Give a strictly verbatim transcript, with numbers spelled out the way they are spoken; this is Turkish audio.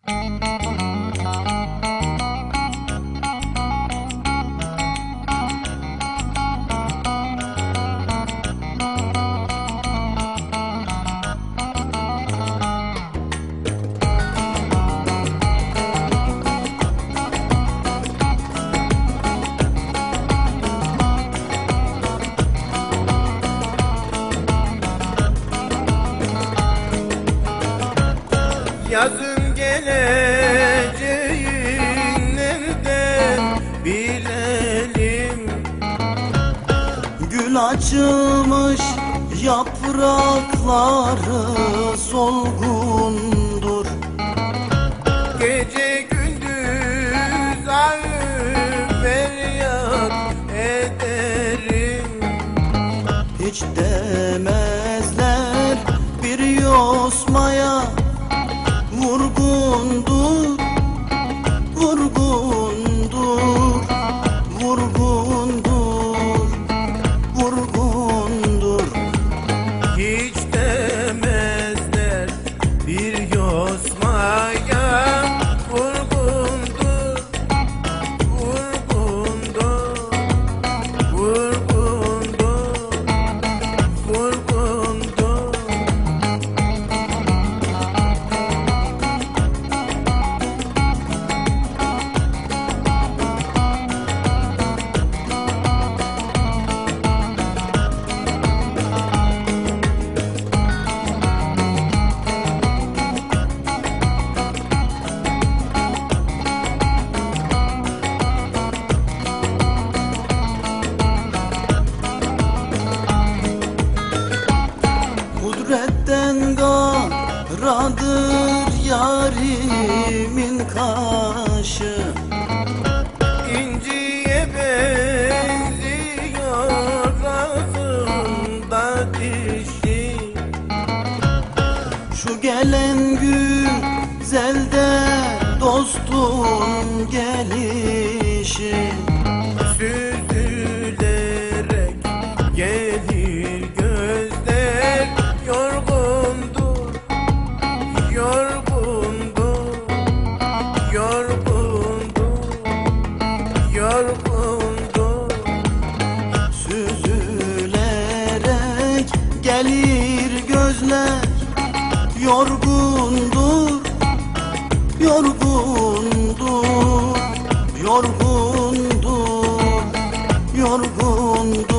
Yazın geleceğin nereden bilelim? Gül açılmış yaprakları solgundur. Gece gündüz ağır feryat ederim. Hiç demezler bir yosmaya vurgundur, vurgundur, vurgundur, vurgundur. Hiç demezler bir yosmaya vurgundur, vurgundur, vurgundur, vurgundur. Kudretten garadır yarimin kaşı. İnciye benziyor ağzında dişi. Şu gelen güzelde dostum gelişi. Süzülerek gelir gözler, yorgundur, yorgundur, yorgundur, yorgundur. Süzülerek gelir gözler, yorgundur, yorgundur, yorgundur, yorgundur.